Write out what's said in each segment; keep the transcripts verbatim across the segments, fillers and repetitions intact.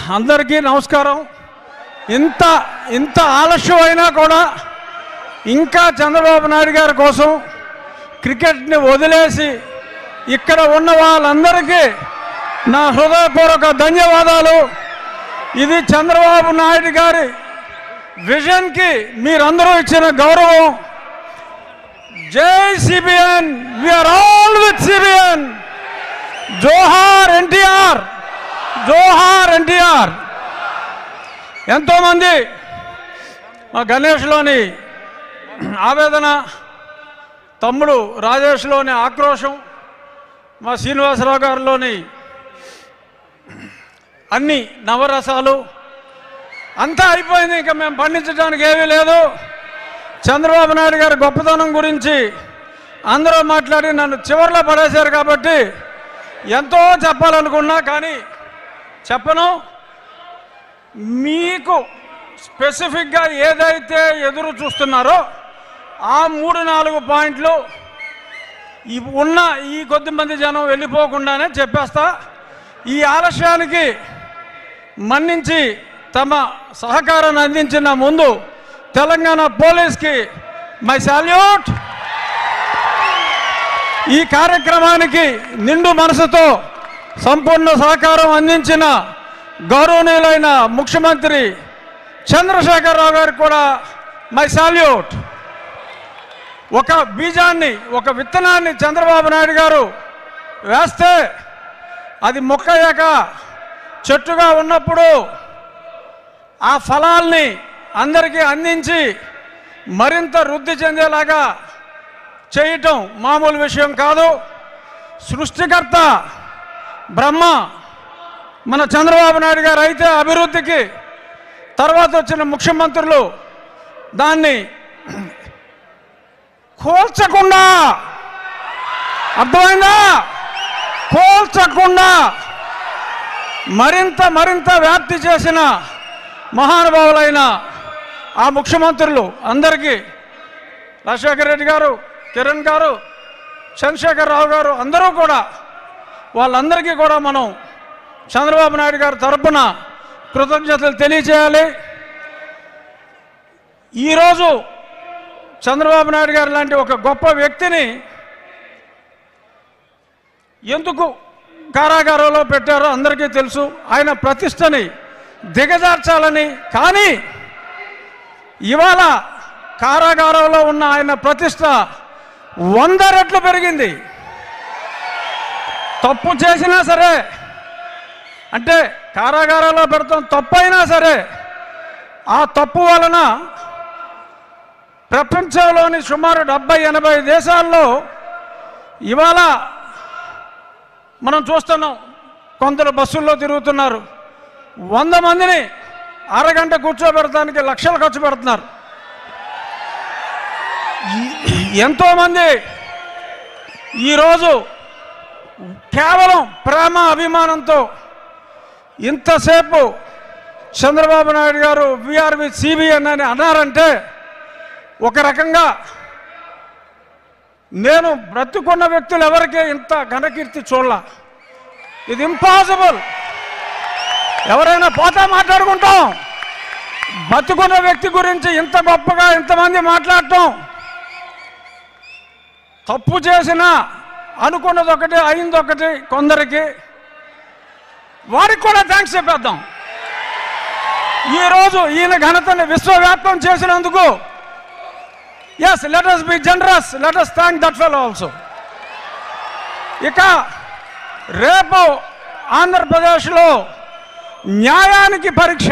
అందరికీ నమస్కారం. ఇంత ఇంత ఆలస్యమైనా కూడా ఇంకా చంద్రబాబు నాయుడు గారి కోసం క్రికెట్ని వదిలేసి ఇక్కడ ఉన్న వాళ్ళందరికీ నా హృదయపూర్వక ధన్యవాదాలు. ఇది చంద్రబాబు నాయుడు గారి విజన్కి మీరందరూ ఇచ్చిన గౌరవం. జై CBN, we are all with CBN. జోహార్ ఎన్టీఆర్, జోహార్ ఎన్టీఆర్. ఎంతోమంది మా గణేష్లోని ఆవేదన, తమ్ముడు రాజేష్లోని ఆక్రోశం, మా శ్రీనివాసరావు గారిలోని అన్ని నవరసాలు అంతా అయిపోయింది. ఇంకా మేము పండించడానికి ఏమీ లేదు. చంద్రబాబు నాయుడు గారి గొప్పతనం గురించి అందరూ మాట్లాడి నన్ను చివరిలో పడేశారు కాబట్టి ఎంతో చెప్పాలనుకున్నా కానీ చెప్పను. మీకు స్పెసిఫిక్గా ఏదైతే ఎదురు చూస్తున్నారో ఆ మూడు నాలుగు పాయింట్లు ఉన్న ఈ కొద్దిమంది జనం వెళ్ళిపోకుండానే చెప్పేస్తా. ఈ ఆలస్యానికి మన్నించి తమ సహకారాన్ని అందించిన ముందు తెలంగాణ పోలీస్కి మై సాల్యూట్. ఈ కార్యక్రమానికి నిండు మనసుతో సంపూర్ణ సహకారం అందించిన గౌరవనీయులైన ముఖ్యమంత్రి చంద్రశేఖరరావు గారికి కూడా మై సాల్యూట్. ఒక బీజాన్ని, ఒక విత్తనాన్ని చంద్రబాబు నాయుడు గారు వేస్తే అది మొక్కయ్యాక చెట్టుగా ఉన్నప్పుడు ఆ ఫలాల్ని అందరికీ అందించి మరింత వృద్ధి చెందేలాగా చేయటం మామూలు విషయం కాదు. సృష్టికర్త బ్రహ్మ మన చంద్రబాబు నాయుడు గారు అయితే అభివృద్ధికి, తర్వాత వచ్చిన ముఖ్యమంత్రులు దాన్ని కోల్చకుండా, అర్థమైందా, కోల్చకుండా మరింత మరింత వ్యాప్తి చేసిన మహానుభావులైన ఆ ముఖ్యమంత్రులు అందరికీ, రాజశేఖర రెడ్డి గారు, కిరణ్ గారు, చంద్రశేఖరరావు గారు, అందరూ కూడా వాళ్ళందరికీ కూడా మనం చంద్రబాబు నాయుడు గారి తరపున కృతజ్ఞతలు తెలియజేయాలి. ఈరోజు చంద్రబాబు నాయుడు గారు లాంటి ఒక గొప్ప వ్యక్తిని ఎందుకు కారాగారంలో పెట్టారో అందరికీ తెలుసు. ఆయన ప్రతిష్టని దిగజార్చాలని. కానీ ఇవాళ కారాగారంలో ఉన్న ఆయన ప్రతిష్ట వంద రెట్లు పెరిగింది. తప్పు చేసినా సరే, అంటే కారాగారంలో పెడతాం తప్పైనా సరే, ఆ తప్పు వలన ప్రపంచంలోని సుమారు డెబ్బై ఎనభై దేశాల్లో ఇవాళ మనం చూస్తున్నాం. కొందరు బస్సుల్లో తిరుగుతున్నారు. వంద మందిని అరగంట కూర్చోబెడటానికి లక్షలు ఖర్చు పెడుతున్నారు. ఎంతోమంది ఈరోజు కేవలం ప్రేమ అభిమానంతో ఇంతసేపు చంద్రబాబు నాయుడు గారు వీఆర్ విత్ సిబిఎన్ అని అన్నారంటే ఒక రకంగా నేను బ్రతుకున్న వ్యక్తులు ఎవరికీ ఇంత ఘనకీర్తి చూడాల. ఇది ఇంపాసిబుల్. ఎవరైనా పోతా మాట్లాడుకుంటాం. బతుకున్న వ్యక్తి గురించి ఇంత గొప్పగా ఇంతమంది మాట్లాడటం, తప్పు చేసినా అనుకున్నది ఒకటి అయింది ఒకటి కొందరికి, వారికి కూడా థ్యాంక్స్ చెప్పేద్దాం. ఈరోజు ఈయన ఘనతని విశ్వవ్యాప్తం చేసినందుకు yes, let us be generous, let us thank that fellow also. ఇక రేపు ఆంధ్రప్రదేశ్లో న్యాయానికి పరీక్ష,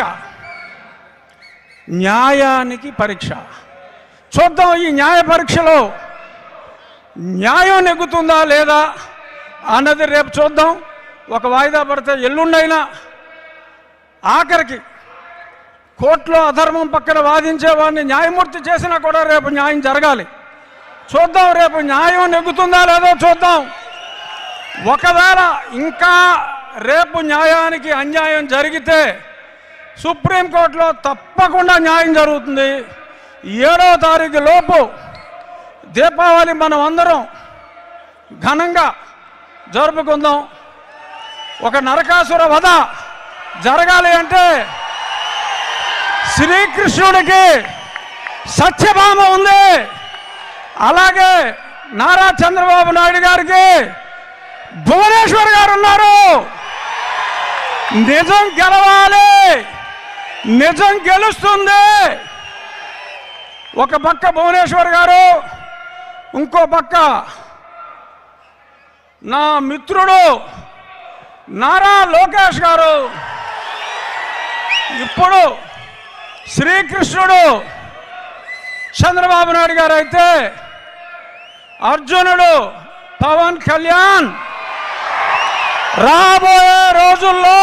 న్యాయానికి పరీక్ష చూద్దాం. ఈ న్యాయ పరీక్షలో న్యాయం నెగ్గుతుందా లేదా అన్నది రేపు చూద్దాం. ఒక వాయిదా పడితే ఎల్లుండైనా, ఆఖరికి కోర్టులో అధర్మం పక్కన వాదించే వాడిని న్యాయమూర్తి చేసినా కూడా రేపు న్యాయం జరగాలి. చూద్దాం రేపు న్యాయం నెగ్గుతుందా లేదో చూద్దాం. ఒకవేళ ఇంకా రేపు న్యాయానికి అన్యాయం జరిగితే సుప్రీంకోర్టులో తప్పకుండా న్యాయం జరుగుతుంది. ఏడో తారీఖు లోపు దీపావళి మనం అందరం ఘనంగా జరుపుకుందాం. ఒక నరకాసుర వధ జరగాలి అంటే శ్రీకృష్ణుడికి సత్యభామ ఉంది, అలాగే నారా చంద్రబాబు నాయుడు గారికి భువనేశ్వర్ గారు ఉన్నారు. నిజం గెలవాలి, నిజం గెలుస్తుంది. ఒక పక్క భువనేశ్వర్ గారు, ఇంకో పక్క నా మిత్రుడు నారా లోకేష్ గారు. ఇప్పుడు శ్రీకృష్ణుడు చంద్రబాబు నాయుడు గారు అయితే అర్జునుడు పవన్ కళ్యాణ్. రాబోయే రోజుల్లో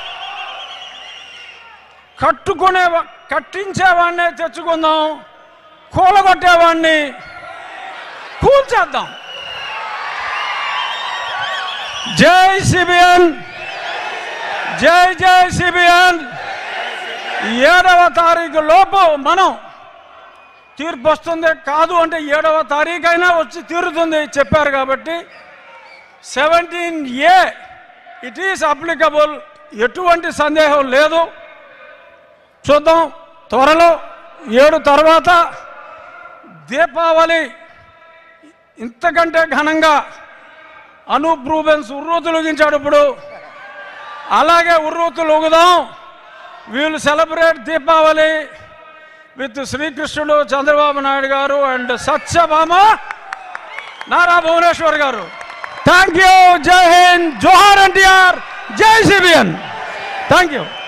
కట్టుకునే కట్టించేవాడిని తెచ్చుకుందాం, కూలగొట్టేవాడిని కూల్చేద్దాం. జై సిబిఎన్, జై జై సిబిఎన్. ఏడవ తారీఖు లోపు మనం తీర్పు వస్తుంది, కాదు అంటే ఏడవ తారీఖు అయినా వచ్చి తీరుతుంది చెప్పారు కాబట్టి seventeen A it is applicable, ఎటువంటి సందేహం లేదు. చూద్దాం త్వరలో. ఏడు తర్వాత దీపావళి ఇంతకంటే ఘనంగా అనూప్ రూబెన్స్ ఉర్రూతులుగించాడు. ఇప్పుడు అలాగే ఉర్రూతులుగుదాం. వీళ్ళు సెలబ్రేట్ దీపావళి విత్ శ్రీకృష్ణుడు చంద్రబాబు నాయుడు గారు అండ్ సత్యభామ నారా భువనేశ్వర్ గారు. Thank you. జై హింద్, జోహార్ ఎన్టీఆర్, జై సిబిఎన్. Thank you.